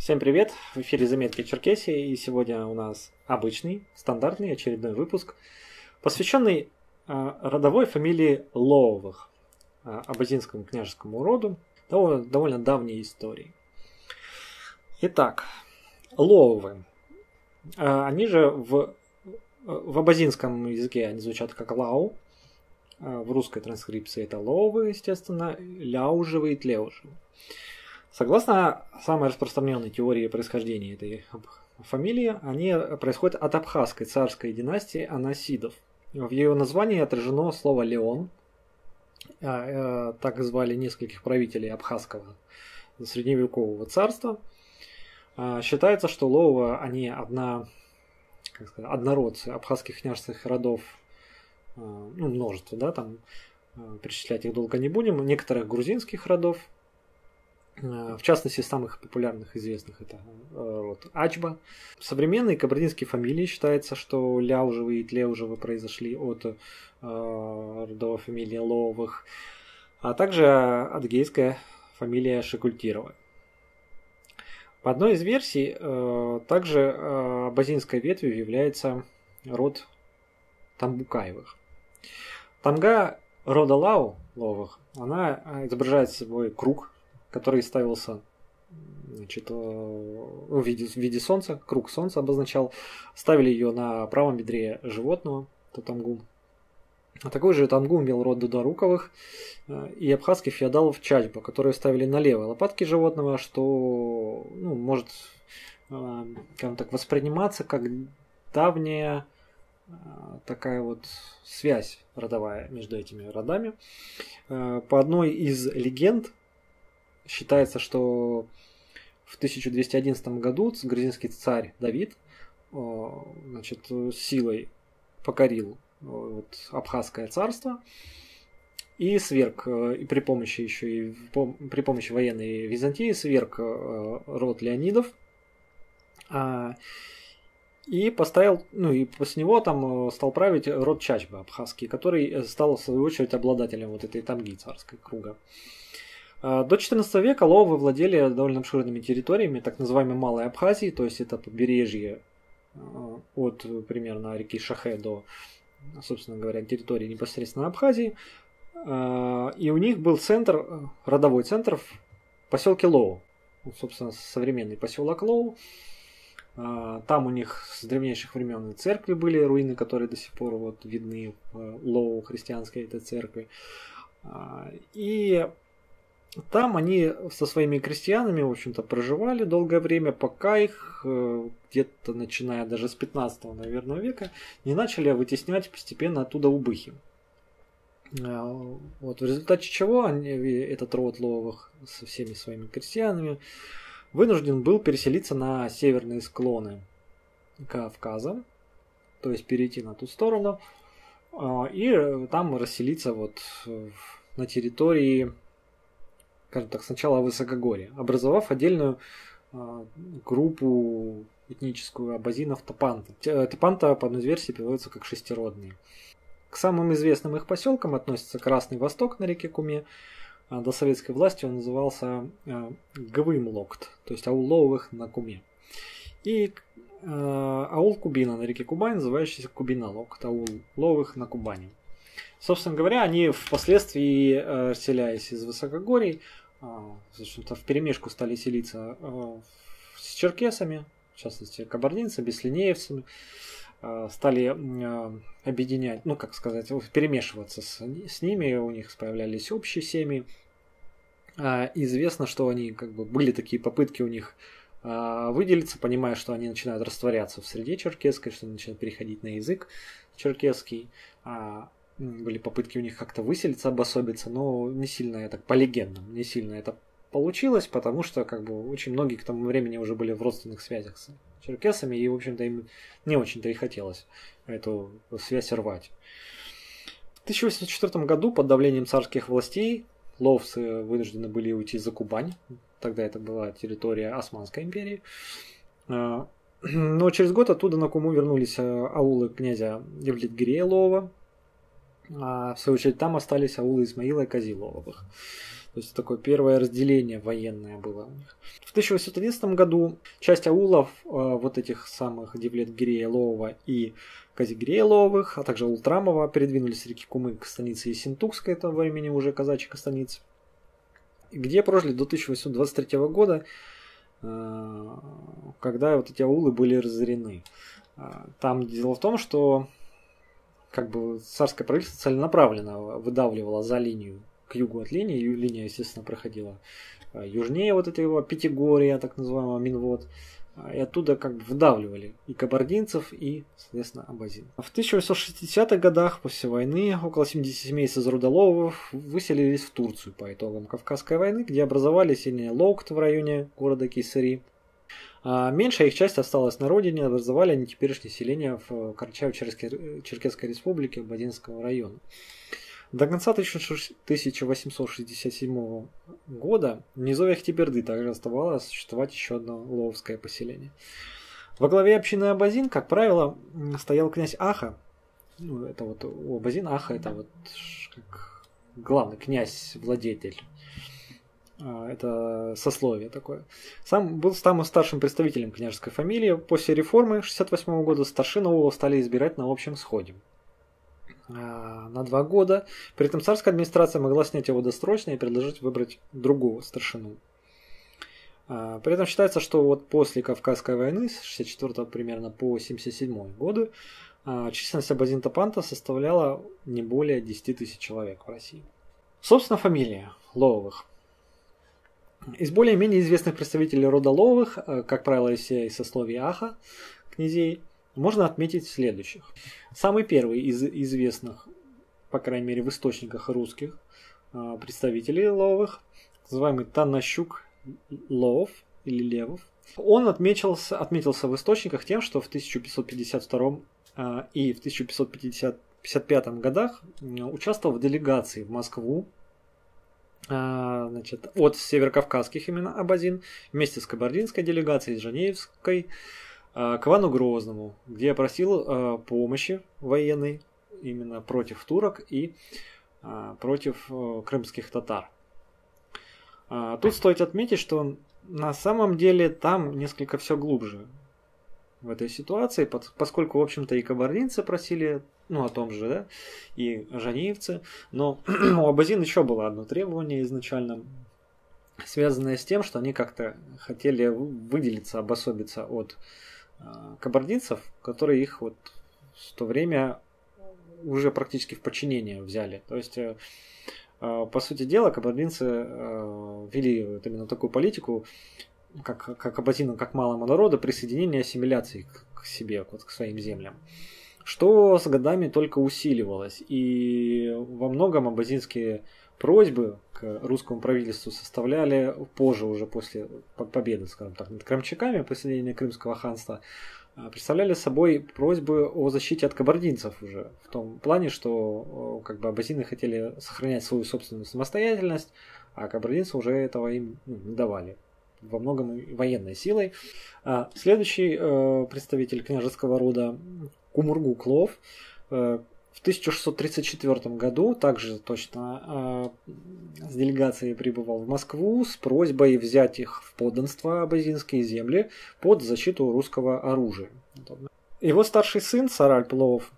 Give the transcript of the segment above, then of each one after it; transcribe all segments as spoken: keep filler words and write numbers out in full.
Всем привет! В эфире «Заметки Черкесии», и сегодня у нас обычный, стандартный очередной выпуск, посвященный э, родовой фамилии Лоовых, э, абазинскому княжескому роду, довольно, довольно давней истории. Итак, Лоовы. Э, они же в, в абазинском языке они звучат как Лау, э, в русской транскрипции это Лоовы, естественно, Ляужевы и Тлеужевы. Согласно самой распространенной теории происхождения этой фамилии, они происходят от абхазской царской династии Анасидов. В ее названии отражено слово «Леон». Так звали нескольких правителей абхазского средневекового царства. Считается, что Лоова они одна, как сказать, однородцы абхазских княжеских родов, ну, множество, да, там перечислять их долго не будем, некоторых грузинских родов. В частности, самых популярных известных это род Ачба. Современные кабардинские фамилии считается, что Ляужевы и Тлеужевы произошли от э, родовой фамилии Лоовых, а также адыгейская фамилия Шекультирова. По одной из версий, э, также э, абазинской ветвью является род Тамбукаевых. Тамга рода Лау Лоовых, она изображает собой круг, который ставился, значит, в виде, в виде солнца, круг солнца обозначал. Ставили ее на правом бедре животного, то тамгу. А такой же тамгу имел род Дударуковых и абхазских феодалов Чачба, которые ставили на левой лопатке животного, что, ну, может, как так, восприниматься как давняя такая вот связь родовая между этими родами. По одной из легенд считается, что в тысяча двести одиннадцатом году грузинский царь Давид, значит, силой покорил вот абхазское царство и сверг, и при помощи еще и при помощи военной Византии сверг род Леонидов и поставил, ну и после него там стал править род Чачба абхазский, который стал в свою очередь обладателем вот этой тамги царской круга. До четырнадцатого века Лоовы владели довольно обширными территориями, так называемой Малой Абхазии, то есть это побережье от примерно реки Шахе до, собственно говоря, территории непосредственно Абхазии. И у них был центр, родовой центр в поселке Лоу, собственно, современный поселок Лоу. Там у них с древнейших времен церкви были, руины, которые до сих пор вот видны в Лоу, христианской этой церкви. И там они со своими крестьянами, в общем-то, проживали долгое время, пока их где-то начиная даже с пятнадцатого, наверное, века не начали вытеснять постепенно оттуда убыхи. Вот, в результате чего они, этот род Лоовых со всеми своими крестьянами вынужден был переселиться на северные склоны Кавказа, то есть перейти на ту сторону, и там расселиться вот на территории, скажем так, сначала высокогорье, образовав отдельную э, группу этническую абазинов Тапанта. Тапанта, по одной из версий, переводится как шестиродные. К самым известным их поселкам относится Красный Восток на реке Куме. До советской власти он назывался э, Гвымлокт, то есть аул Лоовых на Куме. И э, аул Кубина на реке Кубань, называющийся Кубина-Локт, аул Лоовых на Кубани. Собственно говоря, они впоследствии, расселяясь из высокогорий, в вперемешку стали селиться с черкесами, в частности кабардинцами, беслинеевцами, стали объединять, ну как сказать, перемешиваться с, с ними, у них появлялись общие семьи. Известно, что они, как бы, были такие попытки у них выделиться, понимая, что они начинают растворяться в среде черкесской, что они начинают переходить на язык черкесский. Были попытки у них как-то выселиться, обособиться, но не сильно это, по легендам, не сильно это получилось, потому что, как бы, очень многие к тому времени уже были в родственных связях с черкесами, и, в общем-то, им не очень-то и хотелось эту связь рвать. В тысяча восемьсот четвёртом году под давлением царских властей лоовцы вынуждены были уйти за Кубань, тогда это была территория Османской империи, но через год оттуда на Куму вернулись аулы князя Евлет-Гирея Лоова. А в свою очередь там остались аулы Исмаила и Кази Лоовых. То есть такое первое разделение военное было у них. В тысяча восемьсот одиннадцатом году часть аулов э, вот этих самых Девлет-Гирея Ловова и Казигирея Лововых, а также Ултрамова передвинулись с реки Кумы к станице Ессентукской, этого времени уже казачьей станицы, где прожили до тысяча восемьсот двадцать третьего года, э, когда вот эти аулы были разорены. Там дело в том, что как бы царское правительство целенаправленно выдавливало за линию, к югу от линии. Линия, естественно, проходила южнее вот этого Пятигорья, так называемого Минвод. И оттуда как бы выдавливали и кабардинцев, и, соответственно, абазин. В тысяча восемьсот шестидесятых годах, после войны, около семидесяти семейств из рода Лововых выселились в Турцию по итогам Кавказской войны, где образовали селение Лоукт в районе города Кайсери. А меньшая их часть осталась на родине, образовали они теперешнее селение в Карачаево-Черкесской республике Бадинского района. До конца тысяча восемьсот шестьдесят седьмого года в низовьях Теберды также оставалось существовать еще одно лововское поселение. Во главе общины Абазин, как правило, стоял князь Аха. Ну, это вот у Абазин Аха, это вот как главный князь-владетель. Это сословие такое. Сам был самым старшим представителем княжеской фамилии. После реформы шестьдесят восьмого года старшин аулов стали избирать на общем сходе на два года. При этом царская администрация могла снять его досрочно и предложить выбрать другого старшину. При этом считается, что вот после Кавказской войны с шестьдесят четвёртого примерно по семьдесят седьмой годы численность абазин Топанта составляла не более десяти тысяч человек в России. Собственно, фамилия Лововых. Из более-менее известных представителей рода Лововых, как правило, из всей сословия Аха, князей, можно отметить следующих. Самый первый из известных, по крайней мере в источниках русских, представителей Лововых, называемый Танащук Ловов или Левов. Он отметился, отметился в источниках тем, что в тысяча пятьсот пятьдесят втором и в тысяча пятьсот пятьдесят пятом годах участвовал в делегации в Москву, значит, от северокавказских именно абазин вместе с кабардинской делегацией, с Жанеевской, к Ивану Грозному, где просил помощи военной именно против турок и против крымских татар. Тут стоит отметить, что на самом деле там несколько все глубже в этой ситуации, поскольку, в общем-то, и кабардинцы просили, ну, о том же, да, и жаниевцы, но у абазин еще было одно требование изначально, связанное с тем, что они как-то хотели выделиться, обособиться от э, кабардинцев, которые их вот в то время уже практически в подчинение взяли. То есть, э, э, по сути дела, кабардинцы э, вели вот именно такую политику, как, как абазинам, как малому народу, присоединения ассимиляции к, к себе, вот, к своим землям. Что с годами только усиливалось. И во многом абазинские просьбы к русскому правительству составляли позже, уже после победы, скажем так, над крымчаками, присоединения Крымского ханства, представляли собой просьбы о защите от кабардинцев уже. В том плане, что как бы абазины хотели сохранять свою собственную самостоятельность, а кабардинцы уже этого им не давали. Во многом военной силой. Следующий представитель княжеского рода Кумургук Лов в тысяча шестьсот тридцать четвёртом году также точно с делегацией прибывал в Москву с просьбой взять их в подданство абазинские земли под защиту русского оружия. Его старший сын Саральп Лов,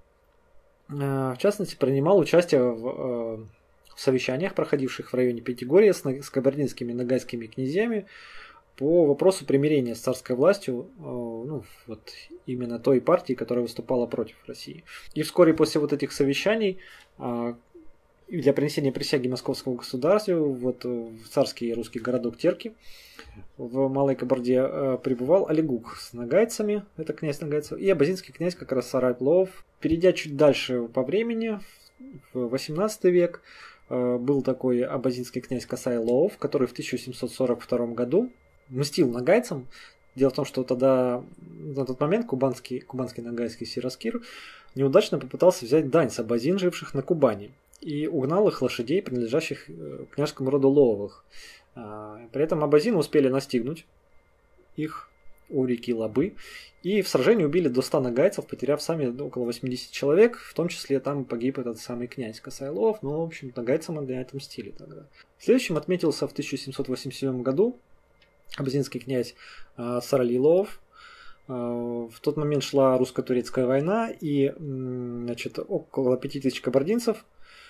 в частности, принимал участие в в совещаниях, проходивших в районе Пятигорья с, с кабардинскими и ногайскими князьями по вопросу примирения с царской властью, э, ну, вот именно той партии, которая выступала против России. И вскоре после вот этих совещаний э, для принесения присяги московскому государству вот, в царский русский городок Терки в Малой Кабарде э, прибывал Алигук с нагайцами, это князь нагайцев, и абазинский князь как раз Саральп Лов. Перейдя чуть дальше по времени, в восемнадцатый век, был такой абазинский князь Касай Лов, который в тысяча семьсот сорок втором году мстил нагайцам. Дело в том, что тогда, на тот момент, кубанский, кубанский нагайский Сираскир неудачно попытался взять дань с абазин, живших на Кубани, и угнал их лошадей, принадлежащих княжескому роду Лововых. При этом абазины успели настигнуть их, у реки Лабы. И в сражении убили до ста нагайцев, потеряв сами около восьмидесяти человек, в том числе там погиб этот самый князь Касай-Лов, но, в общем, нагайцам они отмстили тогда. Следующим отметился в тысяча семьсот восемьдесят седьмом году абазинский князь Сарали-Лов. В тот момент шла русско-турецкая война, и, значит, около пяти тысяч кабардинцев,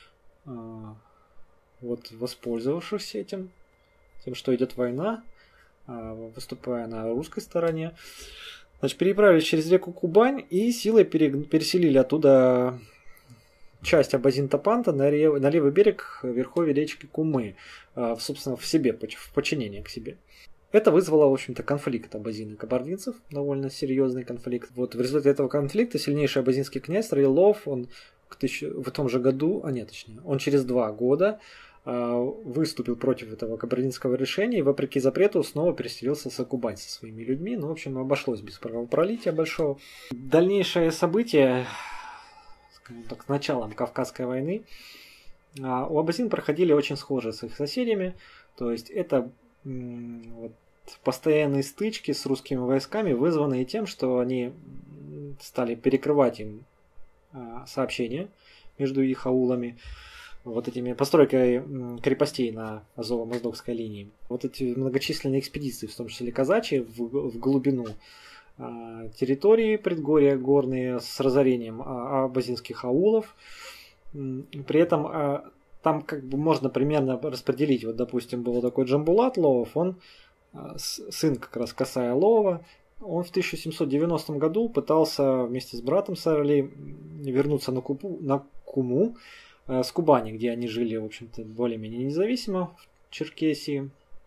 вот, воспользовавшись этим, тем, что идет война, выступая на русской стороне, значит, переправились через реку Кубань и силой переселили оттуда часть Абазин-Тапанта на, рев... на левый берег верховья речки Кумы, в, собственно, в себе, в подчинение к себе. Это вызвало, в общем-то, конфликт абазин и кабардинцев, довольно серьезный конфликт. Вот в результате этого конфликта сильнейший абазинский князь Сарали-Лов, он к тысяч... в том же году, а нет, точнее, он через два года выступил против этого кабардинского решения и, вопреки запрету, снова переселился за Кубань со своими людьми. Ну, в общем, обошлось без кровопролития большого. Дальнейшее событие, скажем так, с началом Кавказской войны, у абазин проходили очень схожие с их соседями. То есть это вот, постоянные стычки с русскими войсками, вызванные тем, что они стали перекрывать им сообщения между их аулами, вот этими постройкой крепостей на Азово-Моздокской линии. Вот эти многочисленные экспедиции, в том числе казачьи, в, в глубину а, территории предгорья горные с разорением а, абазинских аулов. При этом а, там как бы можно примерно распределить. Вот, допустим, был такой Джамбулат Лов, он а, сын как раз Касая Лова. Он в тысяча семьсот девяностом году пытался вместе с братом Сарали вернуться на, Купу, на Куму, с Кубани, где они жили, в общем-то, более-менее независимо в Черкесии,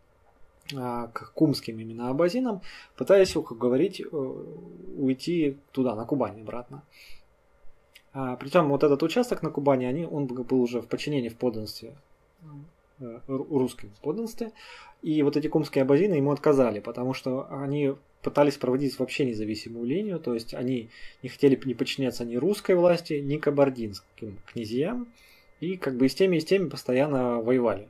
к кумским именно абазинам, пытаясь, как говорить, уйти туда, на Кубань обратно. Причем вот этот участок на Кубани, они, он был уже в подчинении, в подданстве, русском подданстве, и вот эти кумские абазины ему отказали, потому что они пытались проводить вообще независимую линию, то есть они не хотели не подчиняться ни русской власти, ни кабардинским князьям, и как бы и с теми, и с теми постоянно воевали.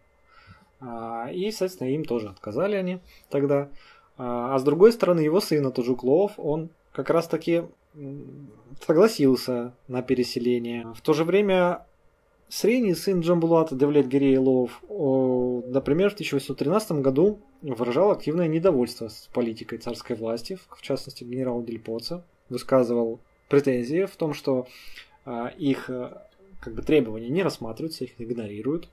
И, соответственно, им тоже отказали они тогда. А с другой стороны, его сын Таджук-Лов, он как раз таки согласился на переселение. В то же время средний сын Джамбулата Девлет-Гирей-Лов, например, в тысяча восемьсот тринадцатом году выражал активное недовольство с политикой царской власти, в частности генерал Дельпоца, высказывал претензии в том, что их как бы требования не рассматриваются, их игнорируют,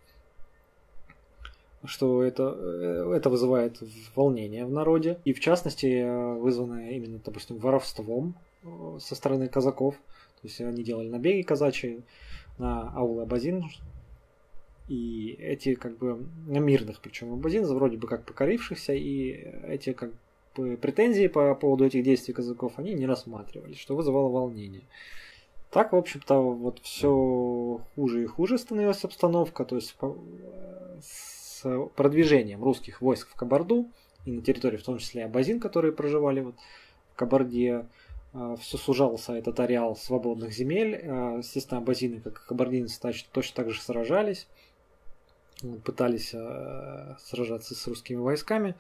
что это, это вызывает волнение в народе, и в частности вызванное именно, допустим, воровством со стороны казаков. То есть они делали набеги казачьи на аулы абазин, и эти как бы мирных, причем абазин, вроде бы как покорившихся, и эти как бы претензии по поводу этих действий казаков они не рассматривались, что вызывало волнение. Так, в общем-то, вот все хуже и хуже становилась обстановка, то есть с продвижением русских войск в Кабарду и на территории, в том числе абазин, которые проживали вот в Кабарде, все сужался этот ареал свободных земель. Естественно, абазины, как и кабардинцы, точно так же сражались, пытались сражаться с русскими войсками,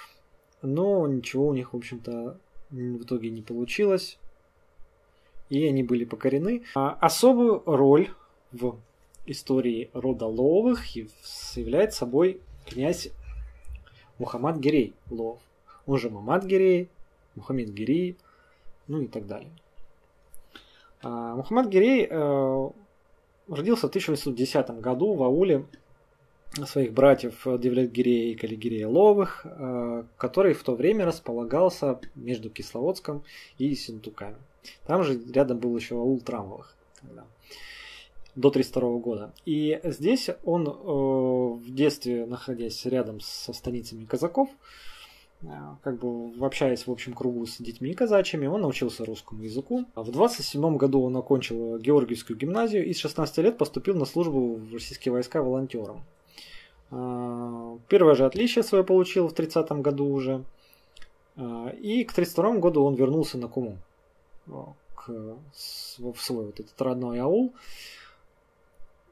но ничего у них, в общем-то, в итоге не получилось, и они были покорены. Особую роль в истории рода Ловых являет собой князь Мухаммад Гирей Лов, он же Мамад Гирей, Мухаммед Гирей, ну и так далее. А, Мухаммад Гирей э, родился в тысяча восемьсот десятом году в ауле своих братьев Девлет-Гирея и Кали-Гирея Ловых, э, который в то время располагался между Кисловодском и Синтуками. Там же рядом был еще аул Трамовых тогда, до тысяча девятьсот тридцать второго года. И здесь он, э, в детстве, находясь рядом со станицами казаков, как бы общаясь в общем кругу с детьми казачьими, он научился русскому языку. В двадцать седьмом году он окончил Георгиевскую гимназию и с шестнадцати лет поступил на службу в российские войска волонтером. Первое же отличие свое получил в тридцатом году уже. И к тридцать второму году он вернулся на Куму, к, в свой вот этот родной аул.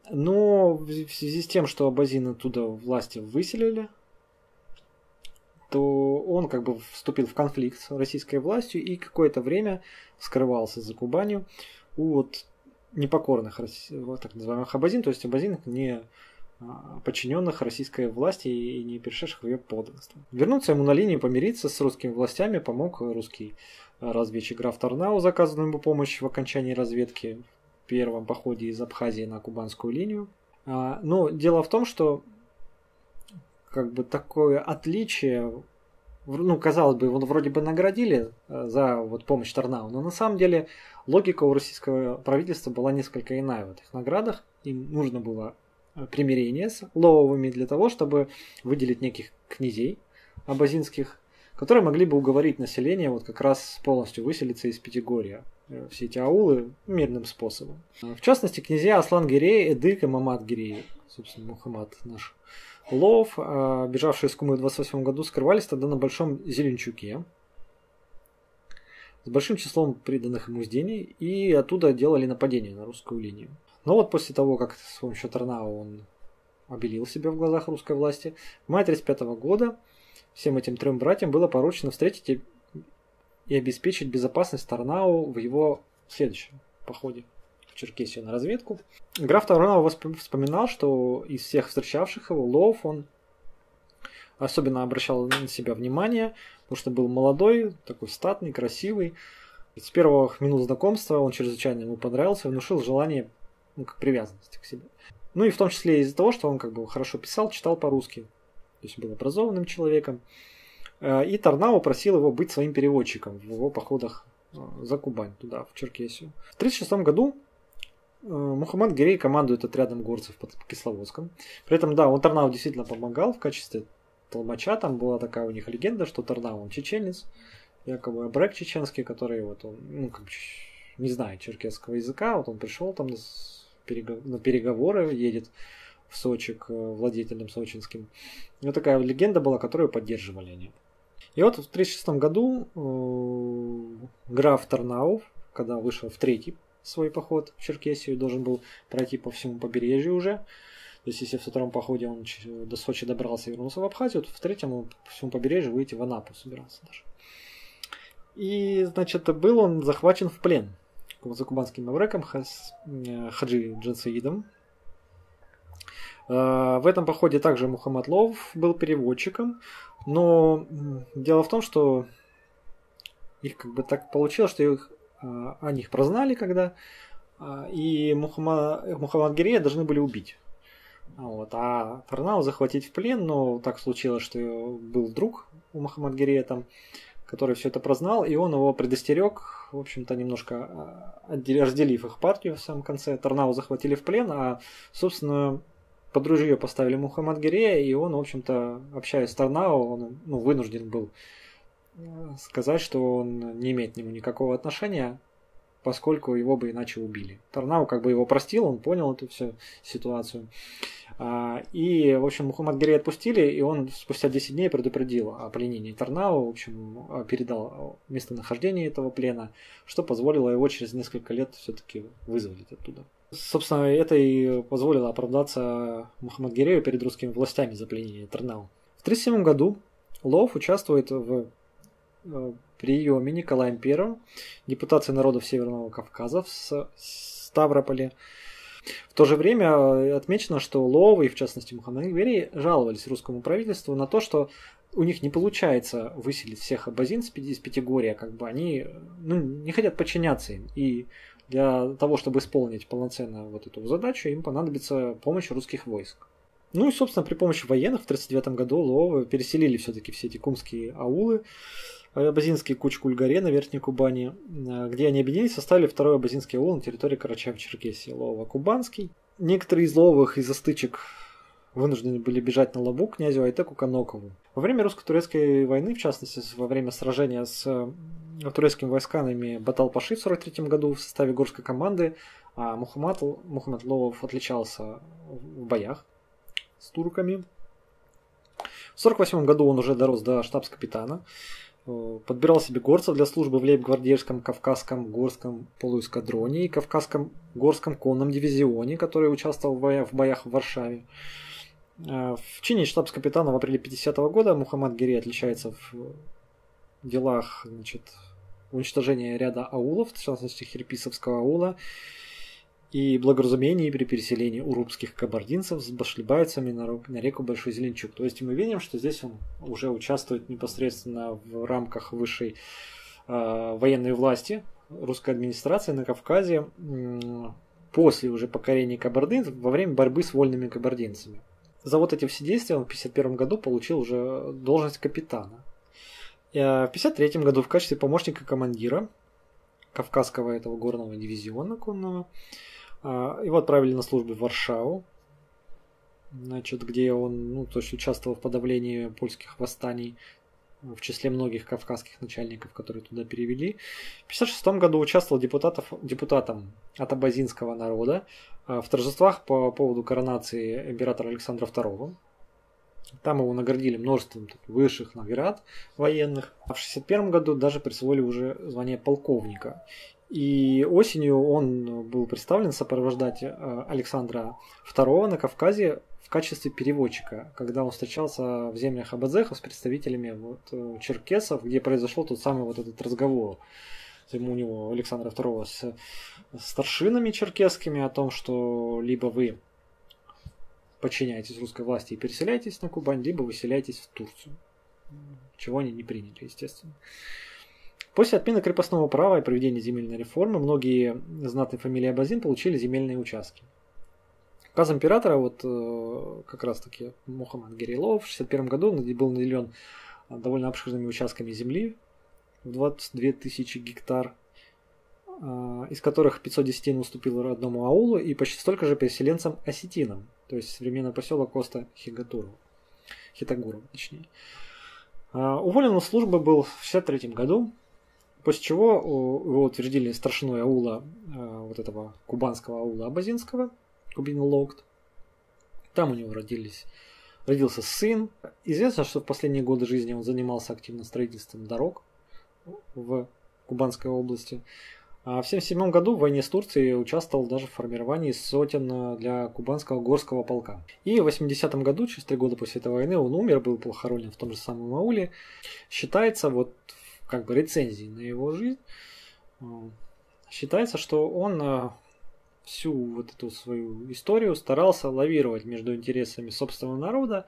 Но в связи с тем, что абазины оттуда власти выселили, то он как бы вступил в конфликт с российской властью и какое-то время скрывался за Кубанью у вот непокорных вот так называемых абазин, то есть абазин не подчиненных российской власти и не перешедших в ее подданство. Вернуться ему на линии, помириться с русскими властями помог русский разведчик граф Тарнау, заказанный ему помощь в окончании разведки в первом походе из Абхазии на кубанскую линию. Но дело в том, что как бы такое отличие, ну, казалось бы, его вроде бы наградили за вот помощь Тарнау, но на самом деле логика у российского правительства была несколько иная в этих наградах. Им нужно было примирение с лововыми для того, чтобы выделить неких князей абазинских, которые могли бы уговорить население вот как раз полностью выселиться из Пятигорья, все эти аулы, мирным способом. В частности, князья Аслан-Гирей, Эдык и Мамад-Гирей, собственно, Мухаммад наш Лов, бежавшие из Кумы в двадцать восьмом году, скрывались тогда на Большом Зеленчуке с большим числом приданных ему изделий и оттуда делали нападение на русскую линию. Но вот после того, как с помощью Тарнау он обелил себя в глазах русской власти, в мае тысяча девятьсот тридцать пятого года всем этим трем братьям было поручено встретить и обеспечить безопасность Тарнау в его следующем походе в Черкесию на разведку. Граф Тарнау вспоминал, что из всех встречавших его Лов он особенно обращал на себя внимание, потому что был молодой, такой статный, красивый. И с первых минут знакомства он чрезвычайно ему понравился, внушил желание, ну, как привязанности к себе. Ну и в том числе из-за того, что он как бы хорошо писал, читал по-русски. То есть был образованным человеком. И Тарнау просил его быть своим переводчиком в его походах за Кубань, туда, в Черкесию. В тысяча девятьсот тридцать шестом году Мухаммад Гирей командует отрядом горцев под Кисловодском. При этом, да, он Тарнау действительно помогал в качестве толмача. Там была такая у них легенда, что Тарнау он чеченец, якобы абрек чеченский, который вот он, ну, как не знает черкесского языка, вот он пришел там на переговоры, едет в Сочи к владетелям сочинским. И вот такая легенда была, которую поддерживали они. И вот в тысяча девятьсот тридцать шестом году э, граф Тарнау, когда вышел в третий свой поход в Черкесию, должен был пройти по всему побережью уже. То есть если в втором походе он до Сочи добрался и вернулся в Абхазию, то в третьем он по всему побережью выйти в Анапу собирался даже. И, значит, был он захвачен в плен за кубанским абреком Хаджи Джансаидом. В этом походе также Мухаммад Лов был переводчиком, но дело в том, что их как бы так получилось, что их, о них прознали когда, и Мухаммад, Мухаммад Гирея должны были убить. Вот, а Тарнау захватить в плен, но так случилось, что был друг у Мухаммад Гирея там, который все это прознал, и он его предостерег, в общем-то, немножко разделив их партию в самом конце. Тарнау захватили в плен, а, собственно, под ружье поставили Мухаммад Гирея, и он, в общем-то, общаясь с Тарнау, он, ну, вынужден был сказать, что он не имеет к нему никакого отношения, поскольку его бы иначе убили. Тарнау как бы его простил, он понял эту всю ситуацию. И, в общем, Мухаммад Гирея отпустили, и он спустя десять дней предупредил о пленении Тарнау, в общем, передал местонахождение этого плена, что позволило его через несколько лет все-таки вызволить оттуда. Собственно, это и позволило оправдаться Мухаммад Гирею перед русскими властями за пленение Тарнау. В тысяча девятьсот тридцать седьмом году Лов участвует в приеме Николаем Первым депутации народов Северного Кавказа в Ставрополе. В то же время отмечено, что Лов и, в частности, Мухаммад Гирей жаловались русскому правительству на то, что у них не получается выселить всех абазин из Пятигорья, как бы они, ну, не хотят подчиняться им. И для того, чтобы исполнить полноценно вот эту задачу, им понадобится помощь русских войск. Ну и, собственно, при помощи военных в тысяча девятьсот тридцать девятом году Ловы переселили все-таки все эти кумские аулы, абазинский Куч-Кульгаре на Верхней Кубани, где они объединились, составили второй абазинский аул на территории Карачаево-Черкесии, Лово-Кубанский. Некоторые из Ловых из-за стычек вынуждены были бежать на Лабу князю Айтеку Канокову. Во время русско-турецкой войны, в частности, во время сражения с турецкими войсками Батал-Паши в сорок третьем году в составе горской команды, Мухаммад, Мухаммад Лов отличался в боях с турками. В сорок восьмом году он уже дорос до штабс-капитана, подбирал себе горцев для службы в лейб-гвардейском Кавказском горском полуэскадроне и Кавказском горском конном дивизионе, который участвовал в боях в, боях в Варшаве. В чине штабс-капитана в апреле пятидесятого года Мухаммад Гири отличается в делах, значит, уничтожения ряда аулов, в частности Хирписовского аула, и благоразумении при переселении урупских кабардинцев с башлибайцами на, на реку Большой Зеленчук. То есть мы видим, что здесь он уже участвует непосредственно в рамках высшей э, военной власти русской администрации на Кавказе э, после уже покорения кабардинцев во время борьбы с вольными кабардинцами. За вот эти все действия он в тысяча девятьсот пятьдесят первом году получил уже должность капитана. И, э, в тысяча девятьсот пятьдесят третьем году в качестве помощника командира Кавказского этого горного дивизиона конного его отправили на службу в Варшаву, значит, где он, ну, то есть участвовал в подавлении польских восстаний, в числе многих кавказских начальников, которые туда перевели. В тысяча девятьсот пятьдесят шестом году участвовал депутатов, депутатом от абазинского народа в торжествах по поводу коронации императора Александра второго. Там его наградили множеством высших наград военных. А в шестьдесят первом году даже присвоили уже звание полковника. И осенью он был представлен сопровождать Александра второго на Кавказе в качестве переводчика, когда он встречался в землях абазехов с представителями вот, черкесов, где произошел тот самый вот этот разговор у него Александра второго с старшинами черкесскими о том, что либо вы подчиняетесь русской власти и переселяетесь на Кубань, либо выселяетесь в Турцию. Чего они не приняли, естественно. После отмены крепостного права и проведения земельной реформы многие знатные фамилии абазин получили земельные участки. Указ императора, вот как раз таки Мухаммад Гири Лоу в шестьдесят первом году он был наделен довольно обширными участками земли в двадцать две тысячи гектар, из которых пятьсот десять уступил родному аулу и почти столько же переселенцам-осетинам, то есть современный поселок Коста Хигатуру, Хитагуру, точнее. Уволен из службы был в шестьдесят третьем году, после чего его утвердили старшиной аула, вот этого кубанского аула абазинского, Кубин-Логт. Там у него родились, родился сын. Известно, что в последние годы жизни он занимался активно строительством дорог в Кубанской области. А в тысяча девятьсот семьдесят седьмом году в войне с Турцией участвовал даже в формировании сотен для Кубанского горского полка. И в восьмидесятом году, через три года после этой войны, он умер, был похоронен в том же самом ауле. Считается, вот как бы рецензии на его жизнь, считается, что он всю вот эту свою историю старался лавировать между интересами собственного народа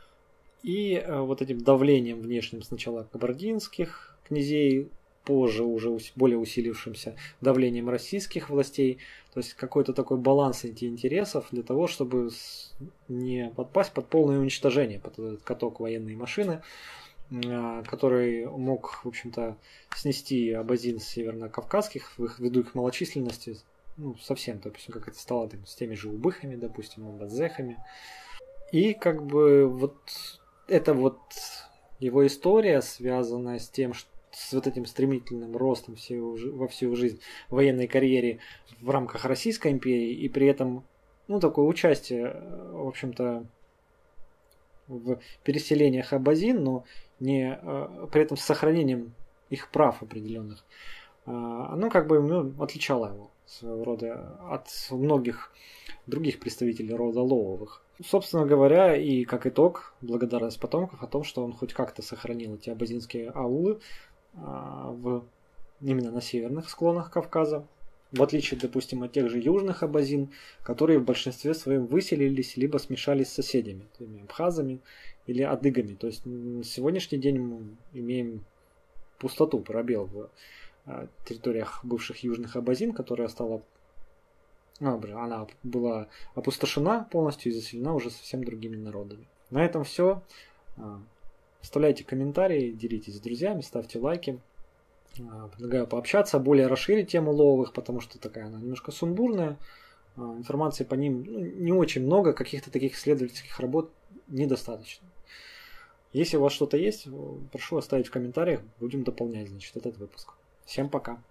и вот этим давлением внешним сначала кабардинских князей, позже уже более усилившимся давлением российских властей. То есть какой-то такой баланс интересов для того, чтобы не подпасть под полное уничтожение, под этот каток военной машины, который мог, в общем-то, снести абазин северно-кавказских ввиду их малочисленности, ну, совсем, допустим, как это стало там, с теми же убыхами, допустим, абазехами. И как бы вот эта вот его история, связанная с тем, что с вот этим стремительным ростом всего, во всю жизнь в военной карьере в рамках Российской империи, и при этом, ну, такое участие, в общем-то, в переселениях абазин, но не при этом с сохранением их прав определенных, оно как бы, ну, отличало его своего рода от многих других представителей рода Лововых. Собственно говоря, и как итог, благодарность потомков о том, что он хоть как-то сохранил эти абазинские аулы в, именно на северных склонах Кавказа, в отличие, допустим, от тех же южных абазин, которые в большинстве своем выселились либо смешались с соседями, абхазами или адыгами. То есть на сегодняшний день мы имеем пустоту, пробел в территориях бывших южных абазин, которая стала, она была опустошена полностью и заселена уже совсем другими народами. На этом все. Оставляйте комментарии, делитесь с друзьями, ставьте лайки. Предлагаю пообщаться, более расширить тему Лововых, потому что такая она немножко сумбурная. Информации по ним, ну, не очень много, каких-то таких исследовательских работ недостаточно. Если у вас что-то есть, прошу оставить в комментариях, будем дополнять, значит, этот выпуск. Всем пока!